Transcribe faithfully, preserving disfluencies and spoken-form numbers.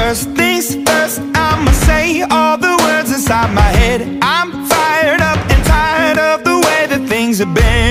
First things first, I'ma say all the words inside my head. I'm fired up and tired of the way that things have been.